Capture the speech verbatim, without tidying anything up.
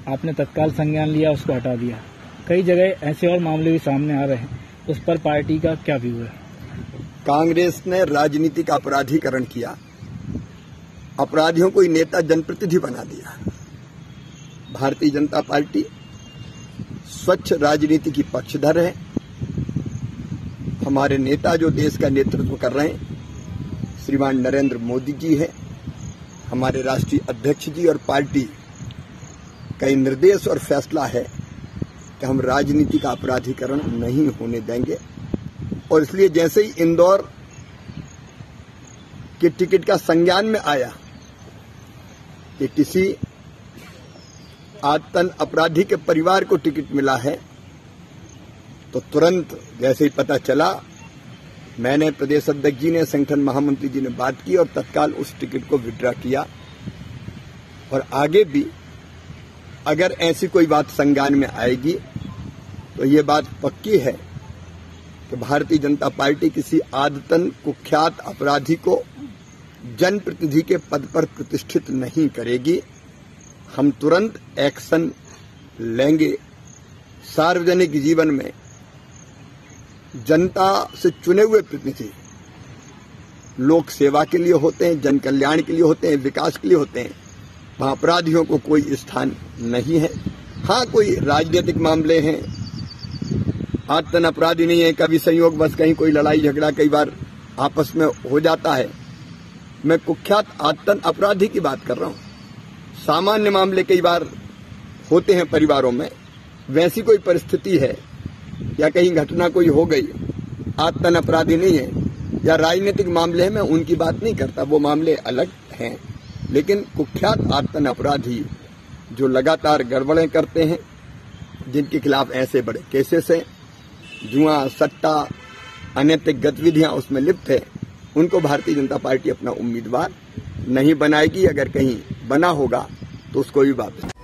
आपने तत्काल संज्ञान लिया, उसको हटा दिया। कई जगह ऐसे और मामले भी सामने आ रहे हैं, उस पर पार्टी का क्या व्यू है? कांग्रेस ने राजनीतिक अपराधीकरण किया, अपराधियों को नेता जनप्रतिनिधि बना दिया। भारतीय जनता पार्टी स्वच्छ राजनीति की पक्षधर है। हमारे नेता जो देश का नेतृत्व कर रहे हैं श्रीमान नरेंद्र मोदी जी हैं, हमारे राष्ट्रीय अध्यक्ष जी, और पार्टी का निर्देश और फैसला है कि हम राजनीति का अपराधीकरण नहीं होने देंगे। और इसलिए जैसे ही इंदौर के टिकट का संज्ञान में आया कि किसी आतंक अपराधी के परिवार को टिकट मिला है, तो तुरंत जैसे ही पता चला, मैंने प्रदेश अध्यक्ष जी ने, संगठन महामंत्री जी ने बात की और तत्काल उस टिकट को विड्रॉ किया। और आगे भी अगर ऐसी कोई बात संज्ञान में आएगी तो ये बात पक्की है कि भारतीय जनता पार्टी किसी आदतन कुख्यात अपराधी को जनप्रतिनिधि के पद पर प्रतिष्ठित नहीं करेगी। हम तुरंत एक्शन लेंगे। सार्वजनिक जीवन में जनता से चुने हुए प्रतिनिधि लोक सेवा के लिए होते हैं, जन कल्याण के लिए होते हैं, विकास के लिए होते हैं। वहां अपराधियों को कोई स्थान नहीं है। हाँ, कोई राजनीतिक मामले हैं, आतंक अपराधी नहीं है, कभी संयोग बस कहीं कोई लड़ाई झगड़ा कई बार आपस में हो जाता है। मैं कुख्यात आतंक अपराधी की बात कर रहा हूं। सामान्य मामले कई बार होते हैं परिवारों में, वैसी कोई परिस्थिति है या कहीं घटना कोई हो गई, आतंक अपराधी नहीं है, या राजनीतिक मामले हैं, मैं उनकी बात नहीं करता, वो मामले अलग हैं। लेकिन कुख्यात आतंक अपराधी जो लगातार गड़बड़ें करते हैं, जिनके खिलाफ ऐसे बड़े केसेस हैं, जुआ सट्टा अनैतिक गतिविधियां उसमें लिप्त है, उनको भारतीय जनता पार्टी अपना उम्मीदवार नहीं बनाएगी। अगर कहीं बना होगा तो उसको भी वापस